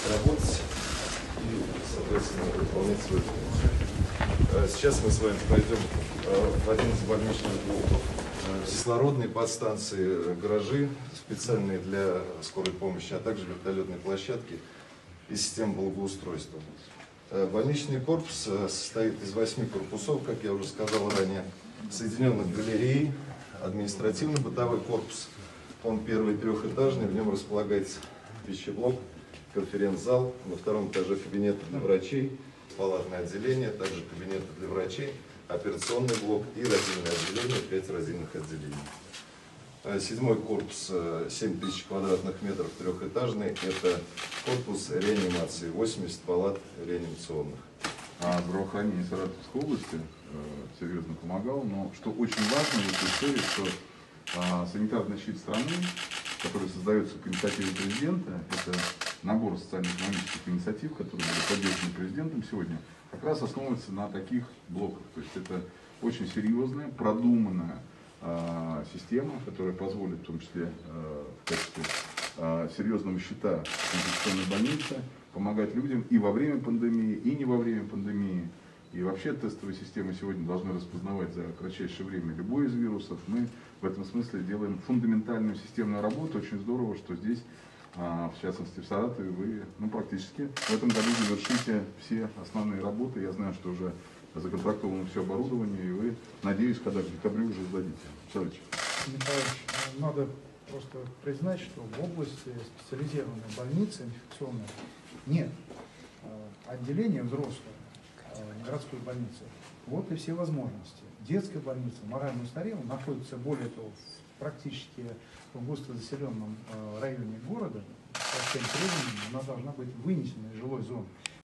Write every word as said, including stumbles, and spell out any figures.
работать и, соответственно, выполнять свою функцию. Сейчас мы с вами пойдем в один из больничных блоков. Кислородные подстанции, гаражи специальные для скорой помощи, а также вертолетные площадки и система благоустройства. Больничный корпус состоит из восьми корпусов, как я уже сказал ранее, соединенных галерей, административно-бытовой корпус. Он первый трехэтажный, в нем располагается пищеблок, конференц-зал, на втором этаже кабинеты для врачей, палатное отделение, также кабинеты для врачей, операционный блок и родильное отделение, пять родильных отделений. Седьмой корпус, семь тысяч квадратных метров, трехэтажный, это корпус реанимации, восемьдесят палат реанимационных. А здравоохранение Саратовской области э, серьезно помогало, но что очень важно в этой истории, что э, санитарный щит страны, который создается по инициативе президента, это набор социально-экономических инициатив, которые были поддержаны президентом сегодня, как раз основывается на таких блоках. То есть это очень серьезная, продуманная э, система, которая позволит, в том числе э, в качестве э, серьезного щита инфекционной больницы, помогать людям и во время пандемии, и не во время пандемии. И вообще тестовые системы сегодня должны распознавать за кратчайшее время любой из вирусов. Мы в этом смысле делаем фундаментальную системную работу. Очень здорово, что здесь, в частности в Саратове, вы ну, практически в этом году завершите все основные работы. Я знаю, что уже законтрактовано все оборудование, и вы, надеюсь, когда к декабрю уже сдадите. Александр Николаевич, надо просто признать, что в области специализированной больницы инфекционной нет отделения взрослого городской больницы. Вот и все возможности. Детская больница, морально устарела, находится, более того, практически в густозаселенном районе города. По всем требованиям она должна быть вынесена из жилой зоны.